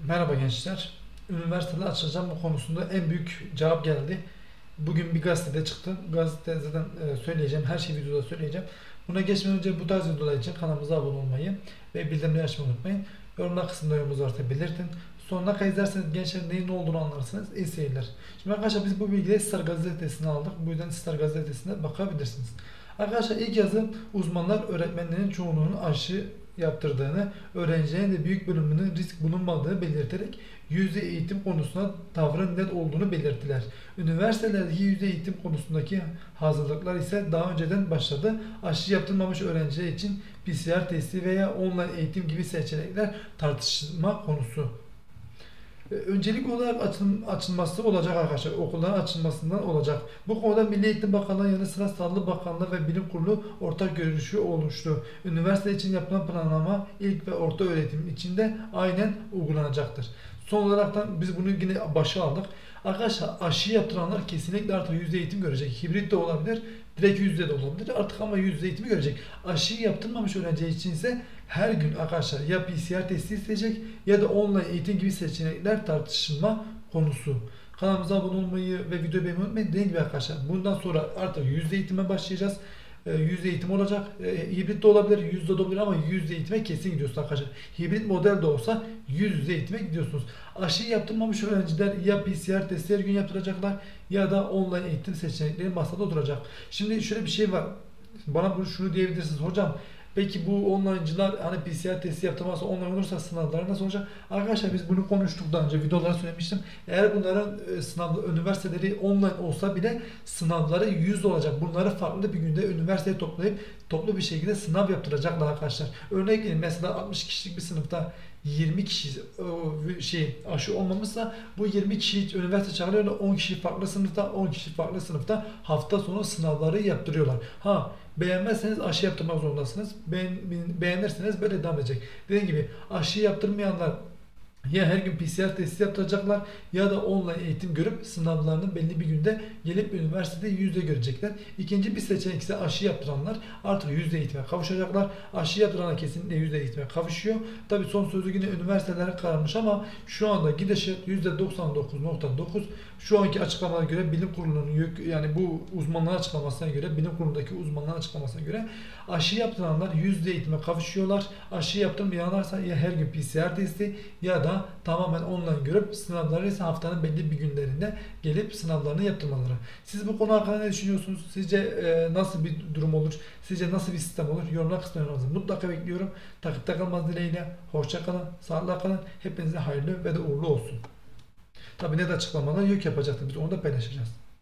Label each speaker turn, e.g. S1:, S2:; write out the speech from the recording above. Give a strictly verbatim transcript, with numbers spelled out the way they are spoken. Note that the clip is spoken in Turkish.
S1: Merhaba gençler. Üniversitede açılacağım bu konusunda en büyük cevap geldi. Bugün bir gazetede çıktı. Gazetede zaten e, söyleyeceğim. Her şeyi videoda söyleyeceğim. Buna geçmeden önce bu tarz videolar için kanalımıza abone olmayı ve bildirimleri açmayı unutmayın. Yorumlar kısmında yorumunuz varsa belirtin. Sonuna kadar izlerseniz gençler neyin ne olduğunu anlarsınız. İyi seyirler. Şimdi arkadaşlar biz bu bilgiyi Star gazetesinden aldık. Bu yüzden Star gazetesine bakabilirsiniz. Arkadaşlar ilk yazı uzmanlar öğretmenlerin çoğunluğunun aşı yaptırdığını, öğrencilerin de büyük bölümünün risk bulunmadığını belirterek yüzde eğitim konusunda tavrın net olduğunu belirttiler. Üniversitelerdeki yüzde eğitim konusundaki hazırlıklar ise daha önceden başladı. Aşı yaptırmamış öğrenciler için P C R testi veya online eğitim gibi seçenekler tartışma konusu. Öncelik olarak açıl, açılması olacak arkadaşlar. Okulların açılmasından olacak. Bu konuda Milli Eğitim Bakanlığı yanı sıra Sağlık Bakanlığı ve Bilim Kurulu ortak görüşü oluştu. Üniversite için yapılan planlama ilk ve orta öğretim içinde aynen uygulanacaktır. Son olarak da biz bunu yine başa aldık. Arkadaşlar aşı yaptıranlar kesinlikle artık yüzde eğitim görecek. Hibrit de olabilir, direkt yüzde de olabilir. Artık ama yüzde eğitimi görecek. Aşıyı yaptırmamış öğrenci için ise her gün arkadaşlar ya P C R testi isteyecek ya da online eğitim gibi seçenekler tartışılma konusu. Kanalımıza abone olmayı ve videoyu beğenmeyi unutmayın. Dediğim gibi arkadaşlar bundan sonra artık yüzde eğitime başlayacağız. E, yüzde eğitim olacak. E, hibrit de olabilir, yüzde de olabilir ama yüzde eğitime kesin gidiyorsunuz arkadaşlar. Hibrit model de olsa yüz yüze eğitime gidiyorsunuz. Aşıyı yaptırmamış öğrenciler ya P C R testi her gün yaptıracaklar ya da online eğitim seçenekleri masada oturacak. Şimdi şöyle bir şey var. Bana bunu şunu diyebilirsiniz hocam. Peki bu online'cılar hani P C R testi yaptırmazsa online olursa sınavları nasıl olacak? Arkadaşlar biz bunu konuştuk daha önce videolarda söylemiştim. Eğer bunların e, sınav üniversiteleri online olsa bile sınavları yüz olacak. Bunları farklı bir günde üniversiteye toplayıp toplu bir şekilde sınav yaptıracaklar arkadaşlar. Örnek verin mesela altmış kişilik bir sınıfta yirmi kişi e, şey aşı olmamışsa bu yirmi kişi üniversite çağırıyor, on kişi farklı sınıfta, on kişi farklı sınıfta hafta sonu sınavları yaptırıyorlar. Ha, beğenmezseniz aşı yaptırmak zorundasınız. Beğen, beğenirseniz böyle devam edecek. Dediğim gibi aşı yaptırmayanlar ya her gün P C R testi yaptıracaklar ya da online eğitim görüp sınavlarını belli bir günde gelip üniversitede yüzde görecekler. İkinci bir seçenek ise aşı yaptıranlar artık yüzde eğitime kavuşacaklar. Aşı yaptıranlar kesinlikle yüzde eğitime kavuşuyor. Tabi son sözü yine üniversitelere kalmış ama şu anda gidişat yüzde doksan dokuz nokta dokuz. Şu anki açıklamalara göre bilim kurulunun yani bu uzmanların açıklamasına göre bilim kurulundaki uzmanların açıklamasına göre aşı yaptıranlar yüzde eğitime kavuşuyorlar. Aşı yaptırmayanlarsa ya her gün P C R testi ya da tamamen online görüp sınavları ise haftanın belli bir günlerinde gelip sınavlarını yaptırmaları. Siz bu konu hakkında ne düşünüyorsunuz? Sizce e, nasıl bir durum olur? Sizce nasıl bir sistem olur? Yorumlar kısmına yazın. Mutlaka bekliyorum. Takipte kalmanız dileğiyle. Hoşça kalın. Sağlıkla kalın. Hepinize hayırlı ve de uğurlu olsun. Tabii ne de açıklamalar yok yapacaktır. Biz onu da paylaşacağız.